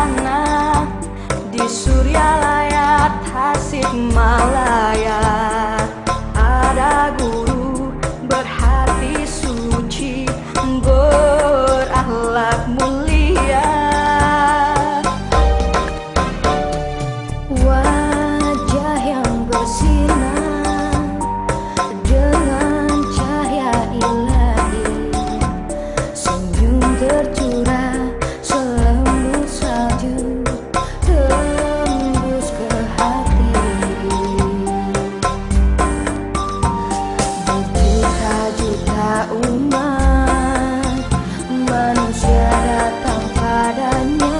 sana di Suryalaya Tasikmalaya ada guru berhati suci, berakhlak mulia. Wajah yang bersinar dengan cahaya ilahi, senyum tercurah selembut salju tembus ke hati. Berjuta-juta umat manusia datang padanya,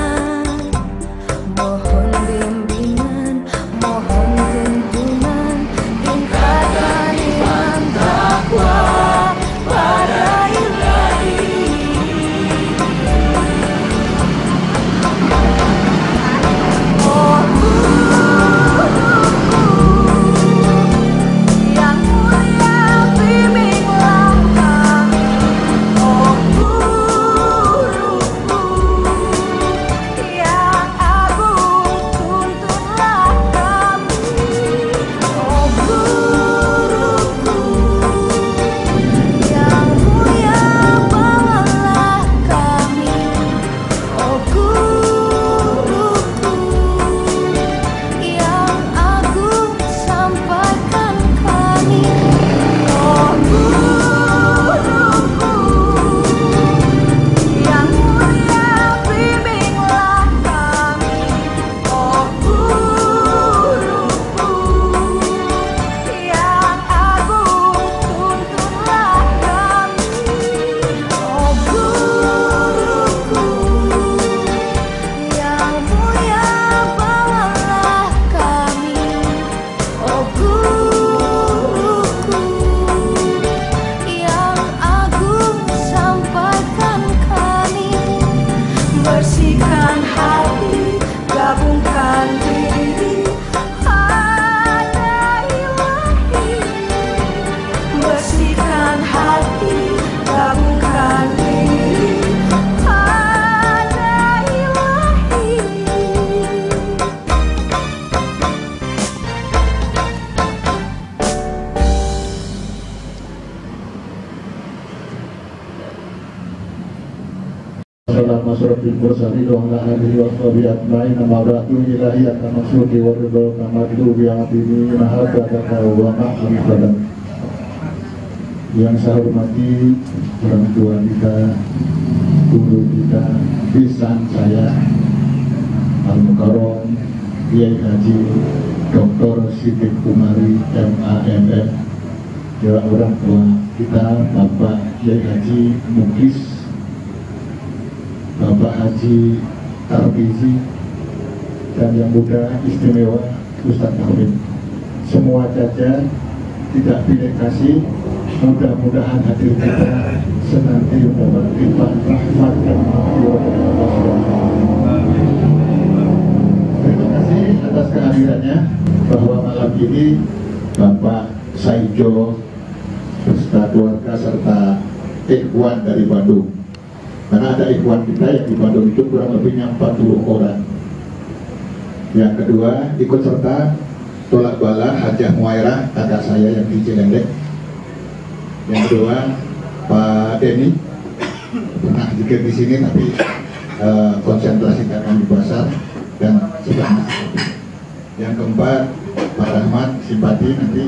mohon bimbingan, mohon tuntunan, tingkatkan iman takwa pada ilahi. Oh yang mulia, bimbinglah kami. Oh guruku yang agung, tuntunlah kami. Oh guruku yang mulia, bawalah kami. Oh guruku yang agung, sampaikan kami. Oh guruku yang mulia, bimbinglah kami. Oh guruku yang agung, tuntunlah kami. Oh guruku yang mulia, bawalah kami. Oh guruku yang agung, sampaikan kami. Bersihkan hati, gabungkan diri, ada ilahi. Bersihkan hati, gabungkan diri, ada ilahi. Assalamualaikum warahmatullahi wabarakatuh. Yang saya hormati orang tua kita, guru kita, pisan saya Al-Mukarram Kiai Haji Dr. Siddiq Umari MAMM, juga orang tua kita Bapak Kiai Haji Mukis, Bapak Haji Tarbizi, dan yang muda istimewa Ustadz Hamid. Semua jajar tidak pilih kasih, mudah-mudahan hadir kita senantiasa mendapat limpahan rahmat dan maghfirah dari Allah SWT. Terima kasih atas kehadirannya, bahwa malam ini Bapak Saijo beserta keluarga serta ikhwan dari Bandung. Karena ada ikhwan kita yang di Bandung itu kurang lebihnya 40 orang. Yang kedua, ikut serta tolak bala Hajah Muairah, kakak saya yang di Cilendek. Yang kedua, Pak Denny pernah zikir di sini tapi konsentrasi karena di pasar dan sedang. Yang keempat, Pak Rahmat simpati nanti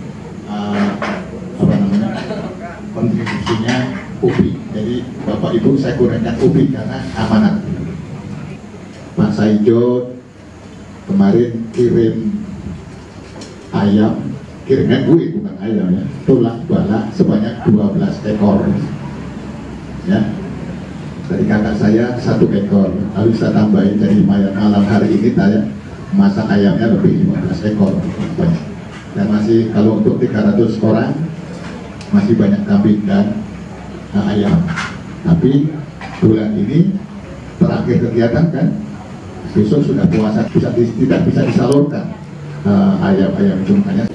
kontribusinya UPI. Jadi Bapak Ibu saya kurangkan UPI karena amanat. Pak Saijo kemarin kirim ayam, kirimnya gue bukan ayam ya, tulang balak sebanyak 12 ekor ya. Dari kakak saya 1 ekor, lalu saya tambahin jadi malam hari ini saya masak ayamnya lebih 15 ekor banyak. Dan masih kalau untuk 300 orang masih banyak kambing dan ayam. Tapi bulan ini terakhir kegiatan kan, besok sudah puasa, tidak bisa disalurkan ayam-ayam itu, makanya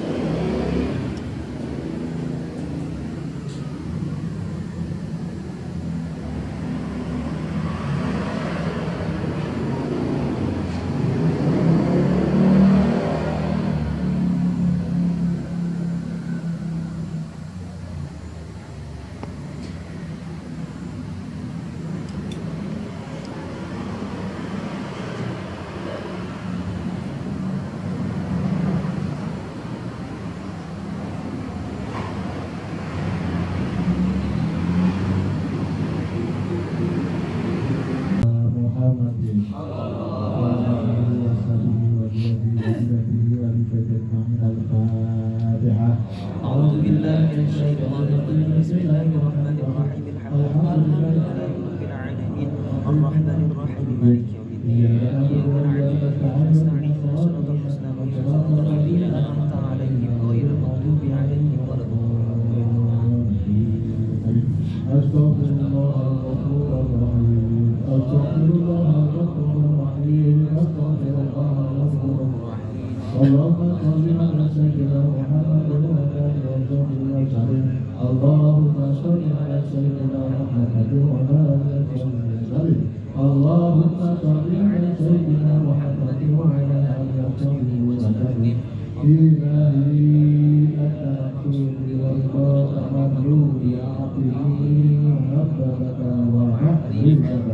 مالك يوم الدين إياك نعبد وإياك نستعين صراط المستقيم صراط الذين أنعمت عليهم غير المغضوب عليهم ولا الضالين أستغفر الله الغفور الرحيم أستغفر الله الغفور الرحيم أستغفر الله الغفور الرحيم اللهم صل على سيدنا محمد وعلى آله وصحبه وسلم اللهم صل على سيدنا محمد وعلى آله وسلم اللهم صل على سيدنا محمد وعلى آله وصحبه وسلم إلهي أنت مقصود والله مملوك يا عبدي محبتك وحبيبك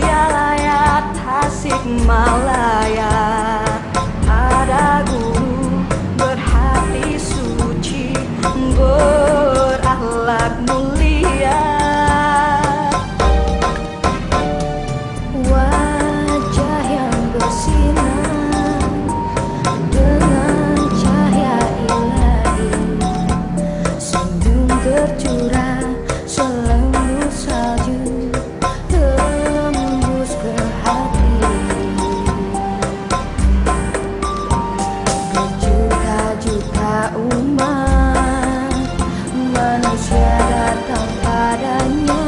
umat manusia datang padanya.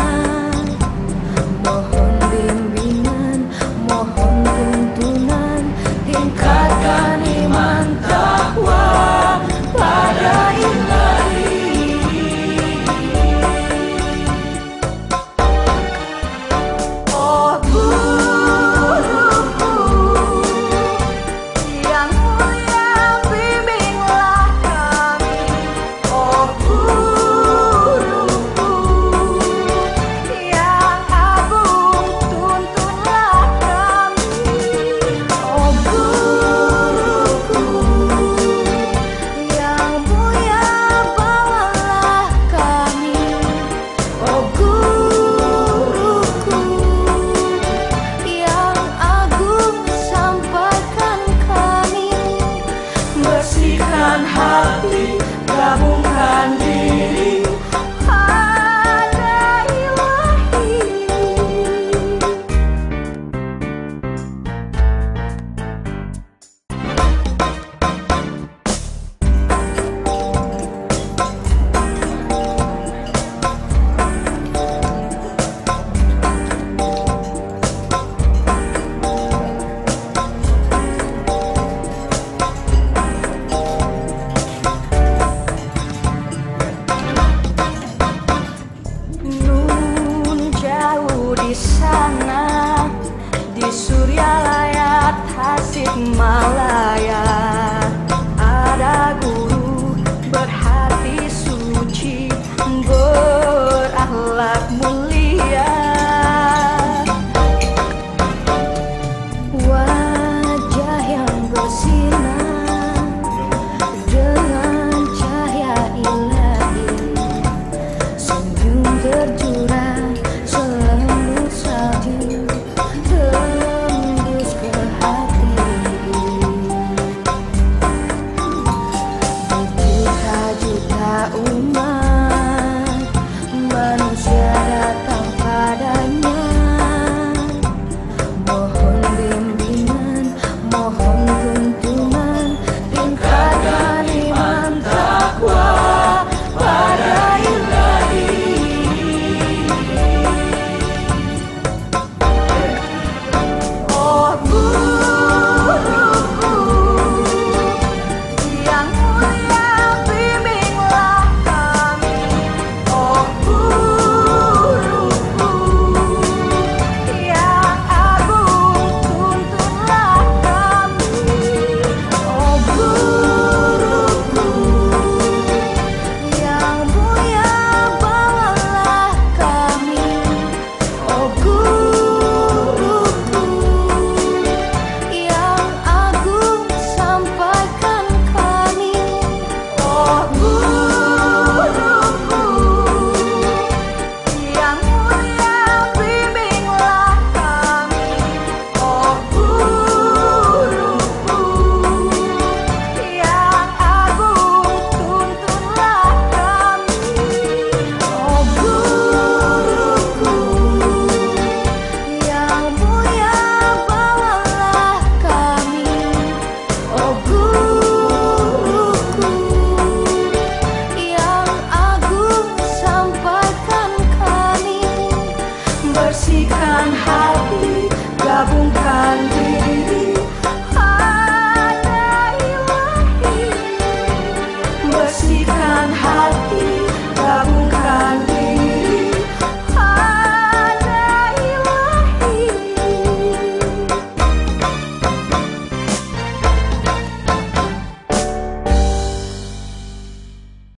Mohon bimbingan, mohon tuntunan, tingkatkan iman takwa pada Ilahi. Oh guruku yang mulia, bimbinglah kami. Oh guruku yang agung, tuntunlah kami. Oh guruku yang mulia, bawalah kami. Oh guruku yang agung, sampaikan kami. Bersihkan hati, gabungkan diri,